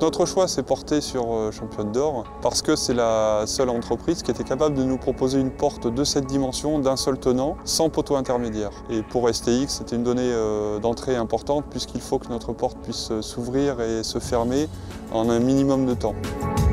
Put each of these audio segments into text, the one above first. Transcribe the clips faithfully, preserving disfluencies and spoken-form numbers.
notre choix s'est porté sur Championne d'Or parce que c'est la seule entreprise qui était capable de nous proposer une porte de cette dimension d'un seul tenant sans poteau intermédiaire. Et pour S T X, c'était une donnée d'entrée importante puisqu'il faut que notre porte puisse s'ouvrir et se fermer en un minimum de temps.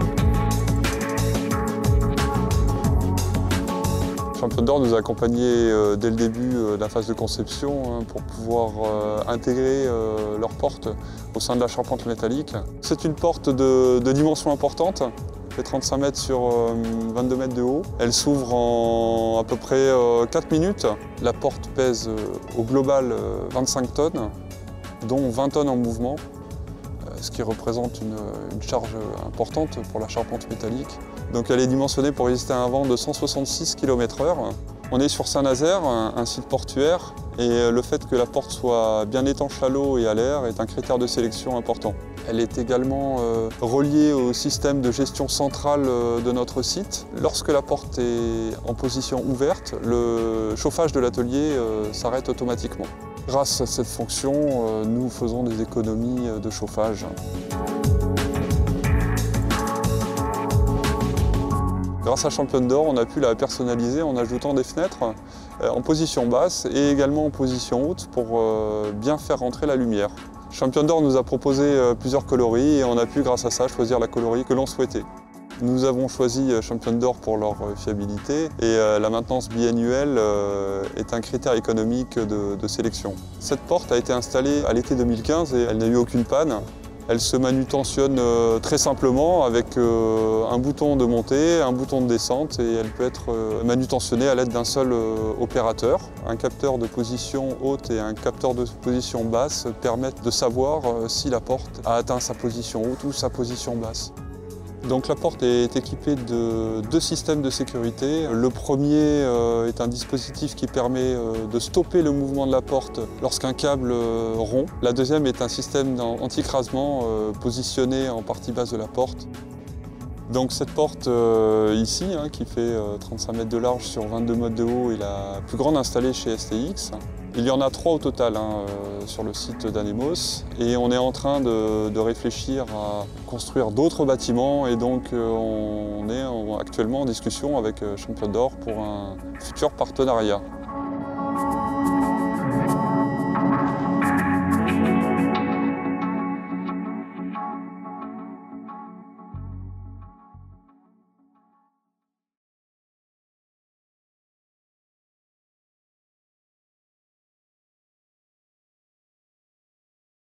Championne d'Or nous a accompagnés dès le début de la phase de conception pour pouvoir intégrer leur porte au sein de la charpente métallique. C'est une porte de, de dimension importante, elle fait trente-cinq mètres sur vingt-deux mètres de haut. Elle s'ouvre en à peu près quatre minutes. La porte pèse au global vingt-cinq tonnes, dont vingt tonnes en mouvement, ce qui représente une, une charge importante pour la charpente métallique. Donc elle est dimensionnée pour résister à un vent de cent soixante-six kilomètres heure. On est sur Saint-Nazaire, un, un site portuaire, et le fait que la porte soit bien étanche à l'eau et à l'air est un critère de sélection important. Elle est également euh, reliée au système de gestion centrale euh, de notre site. Lorsque la porte est en position ouverte, le chauffage de l'atelier euh, s'arrête automatiquement. Grâce à cette fonction, euh, nous faisons des économies de chauffage. Grâce à Championne d'Or, on a pu la personnaliser en ajoutant des fenêtres en position basse et également en position haute pour bien faire rentrer la lumière. Championne d'Or nous a proposé plusieurs coloris et on a pu, grâce à ça, choisir la coloris que l'on souhaitait. Nous avons choisi Championne d'Or pour leur fiabilité et la maintenance biannuelle est un critère économique de, de sélection. Cette porte a été installée à l'été deux mille quinze et elle n'a eu aucune panne. Elle se manutentionne très simplement avec un bouton de montée, un bouton de descente et elle peut être manutentionnée à l'aide d'un seul opérateur. Un capteur de position haute et un capteur de position basse permettent de savoir si la porte a atteint sa position haute ou sa position basse. Donc la porte est équipée de deux systèmes de sécurité. Le premier euh, est un dispositif qui permet euh, de stopper le mouvement de la porte lorsqu'un câble euh, rompt. La deuxième est un système anti-écrasement euh, positionné en partie basse de la porte. Donc cette porte euh, ici, hein, qui fait euh, trente-cinq mètres de large sur vingt-deux mètres de haut, est la plus grande installée chez S T X. Il y en a trois au total hein, euh, sur le site d'Anemos et on est en train de, de réfléchir à construire d'autres bâtiments et donc euh, on est en, actuellement en discussion avec Championne d'Or pour un futur partenariat.